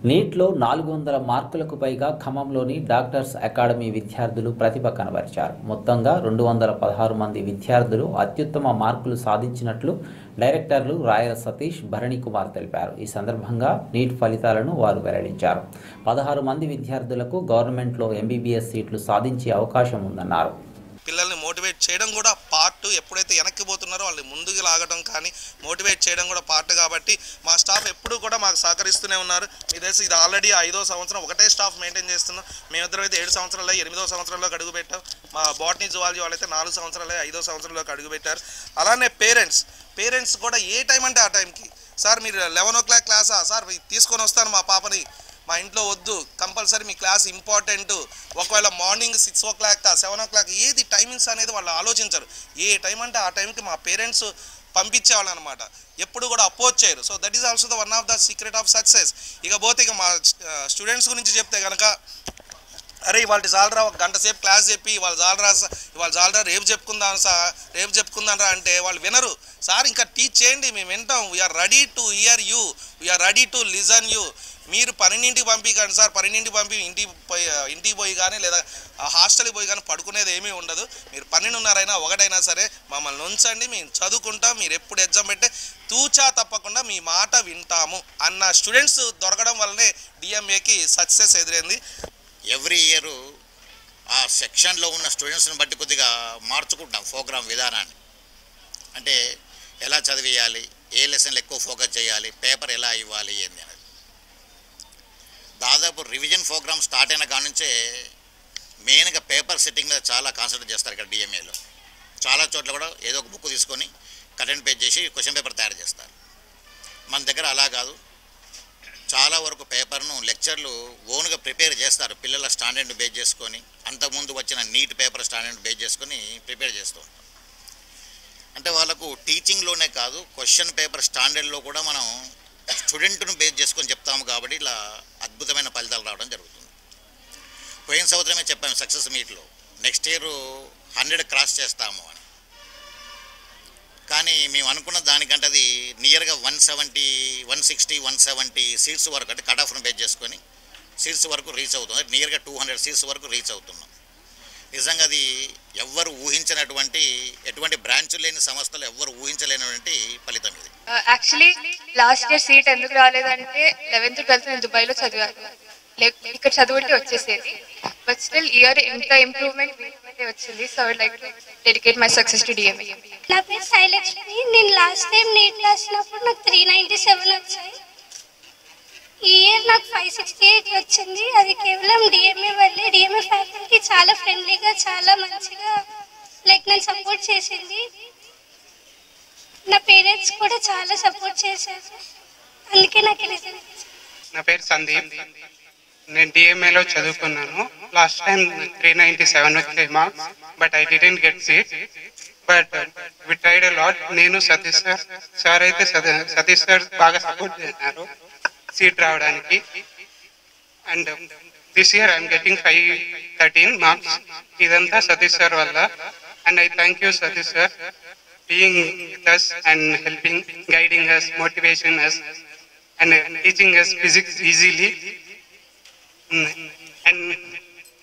నీట్లో 400 మార్కులకు పైగా ఖమ్మంలోని doctors academy విద్యార్థులు ప్రతిభ కనబరిచారు. మొత్తంగా 216 మంది విద్యార్థులు అత్యుత్తమ మార్కులు సాధించినట్లు డైరెక్టర్లు రాయల సతీష్, భరణి కుమార్ తెలిపారు. ఈ సందర్భంగా నీట్ ఫలితాలను వారు వెల్లడించారు. 16 మంది విద్యార్థులకు గవర్నమెంట్లో ఎంబీబీఎస్ సీట్లు సాధించే అవకాశం ఉందన్నారు. పిల్లల్ని మోటివేట్ చేయడం కూడా పార్ట్. ఎప్పుడైతే వెనక్కి పోతున్నారో వాళ్ళని ముందుకు లాగడం కానీ మోటివేట్ చేయడం కూడా పార్ట్. కాబట్టి మా స్టాఫ్ ఎప్పుడు కూడా మాకు సహకరిస్తూనే ఉన్నారు. మీ తెలిసి ఇది ఆల్రెడీ 5వ సంవత్సరం ఒకటే స్టాఫ్ మెయింటైన్ చేస్తున్నాం. మేమిద్దరం అయితే 7 సంవత్సరాలు 8వ సంవత్సరంలోకి అడుగు పెట్టాం. మా బాటనీ జువాలజీ వాళ్ళైతే 4 సంవత్సరాలు 5వ సంవత్సరంలోకి అడుగు పెట్టారు. అలానే పేరెంట్స్ కూడా ఏ టైం అంటే ఆ టైంకి, సార్ మీరు 11 o'clock క్లాసా సార్ తీసుకొని వస్తాను మా పాపని, మా ఇంట్లో వద్దు, కంపల్సరీ మీ క్లాస్ ఇంపార్టెంట్, ఒకవేళ మార్నింగ్ 6 o'clock 7 o'clock ఏది టైమింగ్స్ అనేది వాళ్ళు ఆలోచించరు. ఏ టైం అంటే ఆ టైంకి మా పేరెంట్స్ పంపించేవాళ్ళు అనమాట. ఎప్పుడు కూడా అపోజ్ చేయరు. So that is also the one of the secret of success. ఇకపోతే ఇక మా స్టూడెంట్స్ గురించి చెప్తే కనుక, అరే ఇవాళ జాలరా ఒక గంట సేపు క్లాస్ చెప్పి ఇవాళ జాలరా రేపు చెప్పుకుందాం రా అంటే వాళ్ళు వినరు. సార్ ఇంకా టీచ్ చేయండి, మేము వింటాం, we're ready to hear you, we're ready to listen you. మీరు 12ంటికి పంపించండి సార్, 12ంటికి పంపి ఇంటికి పోయి కానీ లేదా హాస్టల్కి పోయి కానీ పడుకునేది ఏమీ ఉండదు. మీరు 12:30 ఒకటైనా సరే మమ్మల్ని ఉంచండి, మేము చదువుకుంటాం, మీరు ఎప్పుడు ఎగ్జామ్ పెట్టే తూచా తప్పకుండా మీ మాట వింటాము అన్న స్టూడెంట్స్ దొరకడం వల్లనే డిఎంఏకి సక్సెస్ ఎదురైంది. ఎవ్రీ ఇయర్ ఆ సెక్షన్లో ఉన్న స్టూడెంట్స్ని బట్టి కొద్దిగా మార్చుకుంటాం ప్రోగ్రామ్ విధానాన్ని. అంటే ఎలా చదివేయాలి, ఏ లెసన్లు ఎక్కువ ఫోకస్ చేయాలి, పేపర్ ఎలా ఇవ్వాలి ఏంది అనేది. దాదాపు రివిజన్ ప్రోగ్రామ్ స్టార్ట్ అయిన కాడ నుంచే మెయిన్గా పేపర్ సెట్టింగ్ మీద చాలా కాన్సన్ట్రేట్ చేస్తారు ఇక్కడ డిఎంఏలో. చాలా చోట్ల కూడా ఏదో ఒక బుక్ తీసుకొని కట్ అండ్ పేజ్ చేసి క్వశ్చన్ పేపర్ తయారు చేస్తారు. మన దగ్గర అలా కాదు. చాలా వరకు పేపర్ను లెక్చర్లు ఓన్గా ప్రిపేర్ చేస్తారు. పిల్లల స్టాండర్డ్ని బేస్ చేసుకొని, అంతకుముందు వచ్చిన నీట్ పేపర్ స్టాండర్డ్ని బేస్ చేసుకొని ప్రిపేర్ చేస్తూ ఉంటాం. అంటే వాళ్ళకు టీచింగ్లోనే కాదు, క్వశ్చన్ పేపర్ స్టాండర్డ్లో కూడా మనం స్టూడెంట్ను బేస్ చేసుకొని చెప్తాము. కాబట్టి ఇలా అద్భుతమైన ఫలితాలు రావడం జరుగుతుంది. పోయిన సంవత్సరమే చెప్పాము సక్సెస్ మీట్లో, నెక్స్ట్ ఇయర్ 100 క్రాస్ చేస్తాము అని. కానీ మేము అనుకున్న దానికంటే అది నియర్గా 170, 160, 170 సీట్స్ వరకు, అంటే కట్ ఆఫ్ను బేస్ చేసుకొని సీట్స్ వరకు రీచ్ అవుతుంది. నియర్గా 200 సీట్స్ వరకు రీచ్ అవుతున్నాం. నిజంగా అది ఎవ్వరు ఊహించినటువంటి, ఎటువంటి బ్రాంచ్ లేని సంస్థలు ఎవ్వరు ఊహించలేనటువంటి ఫలితం ఇది. యాక్చువల్లీ లాస్ట్ ఇయర్ సీట్ ఎందుకు రాలేదంటే 11th 12th నేను దుబాయ్లో చదివాను. ఇక్కడ చదువుంటే వచ్చేసేది. బట్ స్టిల్ ఇయర్ ఇంత ఇంప్రూవ్మెంట్ వచ్చింది. So I like to dedicate my success to DMA. నా పేరు శైలక్ష్మి. నేను లాస్ట్ టైం నీట్ రాసినప్పుడు నాకు 397 వచ్చాయి. ఈ ఇయర్ నాకు 568 వచ్చింది. అది కేవలం డిఎంఏ వల్లే. డిఎంఏ ఫ్యాకల్టీ చాలా ఫ్రెండ్లీగా, చాలా మంచిగా నన్ను సపోర్ట్ చేసింది. నా పేరెంట్స్ కూడా చాలా సపోర్ట్ చేశారు. అందుకే నాకు రిజల్ట్. నా పేరు సందీప్. నేను డిఎంఏలో చదువుకున్నాను. లాస్ట్ టైం 397 వచ్చాయి marks, but I didn't get seat. But we tried a lot. నేను సతీష్ సార్ అయితే సతీష్ సార్ బాగా సపోర్ట్ చేశారు సీట్ రావడానికి. And this year I'm getting 513 marks. ఇదంతా సతీష్ సార్ వల్ల. And I thank you Satish sir being with us and helping, guiding us, motivating us and teaching us physics easily. And